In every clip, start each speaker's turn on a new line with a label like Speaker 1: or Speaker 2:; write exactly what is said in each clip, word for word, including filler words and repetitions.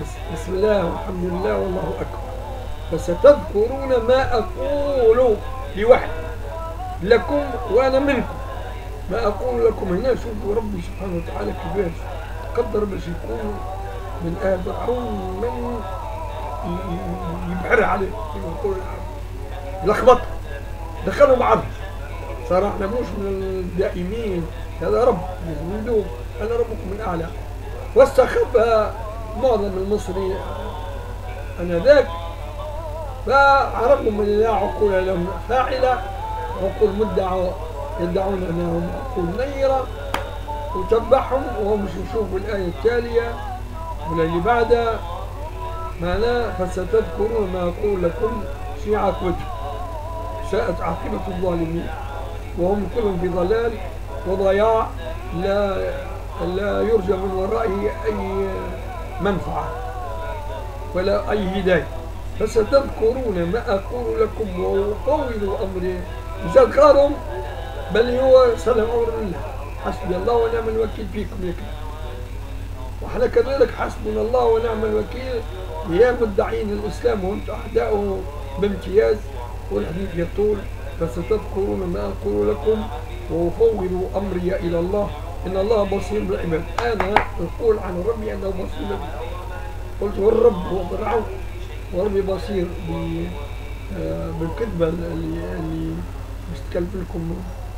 Speaker 1: بسم الله والحمد لله والله أكبر. فستذكرون ما أقول لوحدي لكم وأنا منكم. ما أقول لكم هنا شوفوا ربي سبحانه وتعالى كيفاش قدر باش يكونوا من آل فرعون من يبحر عليه كما يقول لخبطه دخلوا بعض. صار احنا مش من الدائمين، هذا رب من دون انا ربكم الاعلى. واستخف معظم المصري انذاك فعرفوا من الله عقول لهم فاعله، عقول مدعوا يدعون انهم عقول نيره، وتبعهم وهم مش يشوفوا الايه التاليه ولا اللي بعدها معناه فستذكرون ما اقول لكم في عاقبته ساءت عاقبه الظالمين وهم كلهم في ضلال وضياع لا لا يرجى من ورائه اي منفعه ولا اي هدايه. فستذكرون ما اقول لكم وافوض امري زاد غارهم بل هو سلم امر الله حسبي الله ونعم الوكيل فيكم يكفي. واحنا كذلك حسبنا الله ونعم الوكيل يا مدعين الاسلام وانتم اعداؤه بامتياز والحديث يطول. فستذكرون ما اقول لكم وافوض امري الى الله ان الله بصير بالعباد. انا اقول عن ربي انه بصير بالعباد. قلت والرب هو فرعون وربي بصير بالكذبه اللي اللي مش تكلف لكم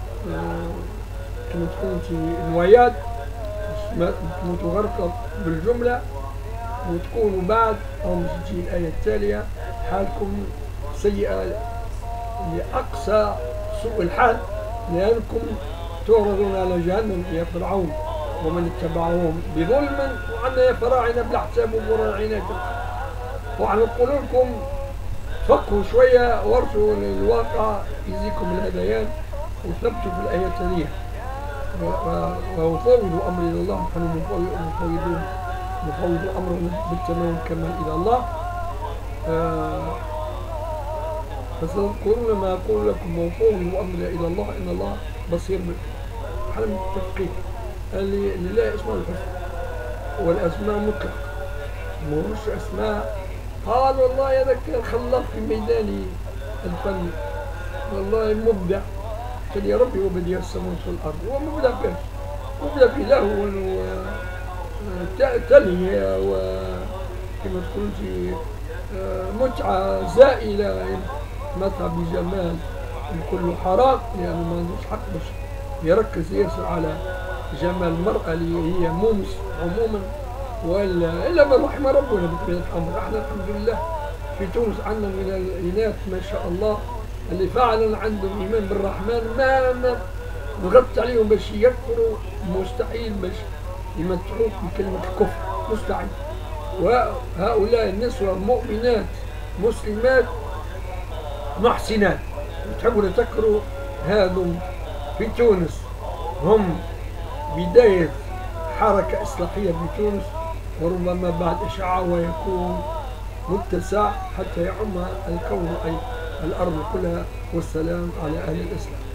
Speaker 1: كما تكون في نوايات تموتوا غرقة بالجملة وتكونوا بعد أو مش تجي الآية التالية حالكم سيئة لأقصى سوء الحال لأنكم تعرضون على جهنم يا فرعون ومن اتبعهم بظلم وعنا يا فراعنة بلا حساب ومراعنات. وعن نقول لكم فكوا شوية وارجعوا للواقع يزيكم الهديان وثبتوا في الآية التالية. وفوضوا أمري إلى الله. نحن مفوضون نفوض أمرنا بالتمام كما إلى الله. فستذكرون ما أقول لكم وفوضوا أمري إلى الله إن الله بصير بكم. احنا متفقين اللي لله اسماء الحسنى والأسماء مطلقة مش أسماء قال والله هذاك خلاق في ميدان الفن والله مبدع قال يا ربي وبديع السماوات والارض. هو مبدع فيه مبدع في لهو وتلهية وكما تقول في متعة زائلة متعة بجمال كله حرام لأنه ما عندوش حق باش يركز ياسر على جمال المرأة اللي هي مومس عموما ولا إلا من رحم ربنا بطبيعة الأمر. احنا الحمد لله في تونس عندنا من الإناث ما شاء الله اللي فعلا عندهم إيمان بالرحمن ما ما نغطي عليهم باش يكفروا مستحيل باش يمتعوك بكلمة الكفر مستحيل. وهؤلاء النسوة مؤمنات مسلمات محسنات تحبوا تذكروا هذم في تونس هم بداية حركة إصلاحية في تونس وربما بعد إشعاع ويكون متسع حتى يعم الكون أي الأرض كلها. والسلام على أهل الإسلام.